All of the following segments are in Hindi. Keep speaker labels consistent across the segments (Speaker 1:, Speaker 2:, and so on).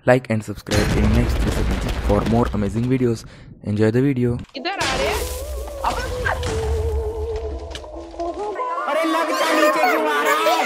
Speaker 1: Like and subscribe in next 3 seconds for more amazing videos. Enjoy the video.
Speaker 2: इधर आ रहे हैं।
Speaker 3: अरे लगता नीचे क्यों आ रहा है?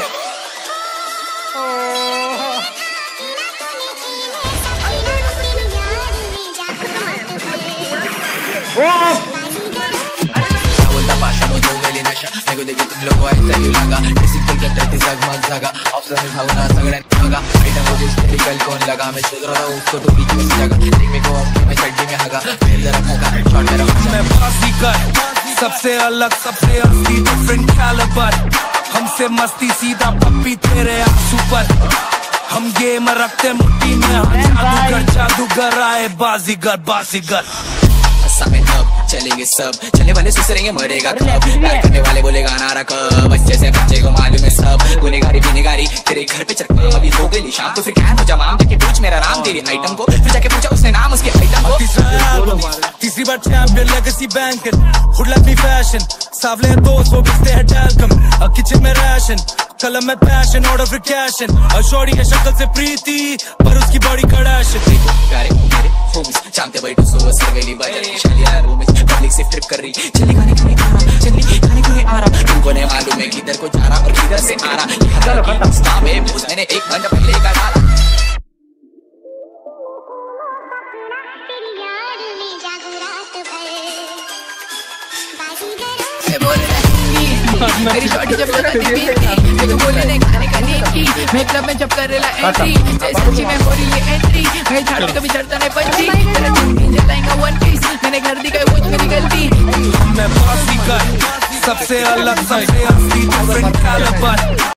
Speaker 4: बोलता पाशा वो जो गेली नशा मेरे को देखी तुम लोगों ऐसा ही लगा डिसिप्लिन करते थे जगमग जगा ऑप्शन में था ना सगळ्यांनी बघा आइटम मुझे हिस्टोरिकल कौन लगा मैं सोच रहा हूँ उसको तो बीच में जगह देख मेरे को मैं चड्डी में हगा फिर जरा भगा शॉट मेरा
Speaker 5: मैं बाजीगर सबसे अलग सबसे असली डिफरेंट कैलिबर हमसे मस्ती सीधा पप्पी तेरे आंसू पर हम गेम रखते मुट्ठी में जादूगर आए बाजीगर बाजीगर
Speaker 4: चलेंगे सब चलने वाले सुसरेंगे मरेगा कब प्यार करने वाले बोलेगा नारा कब बच्चे से बच्चे को मालूम है सब गुनेगारी बिनेगारी तेरे घर पे चक्कर अभी हो गई शाम तो फिर क्या हो जमाम जाके पूछ मेरा नाम तेरी आइटम को फिर जाके पूछा उसने नाम उसके आइटम को
Speaker 5: तीसरी बार champion legacy banker hood like me fashion सावले दोस्त वो बिकते हैं टैल्कम किचन में राशन कलम में पैशन ऑर्डर फिर कैशन शॉर्टी के शक्ल से प्रीति पर उसकी बॉडी कड़ाशन
Speaker 4: प्यारे मेरे होम्स चाहते बैठो सो सरवेली बजल शालिया रूम में पब्लिक से ट्रिप कर रही चली खाने खाने आ रहा चली खाने खाने आ रहा तुमको नहीं मालूम है किधर को जा रहा और किधर से आ रहा में मैंने 1 घंटा पहले का डाला
Speaker 2: मेरी शॉटी जब लगाती थी मेरे को बोले नहीं खाने का नीट की मैं क्लब में जब कर रहा एंट्री सच्ची में हो रही है एंट्री मैं झाड़ कभी चढ़ता नहीं पंची तेरा चुनकी जलाएगा वन पीस मैंने घर दी गई वो मेरी गलती
Speaker 5: मैं बाजीगर सबसे अलग सबसे असली डिफरेंट कैलिबर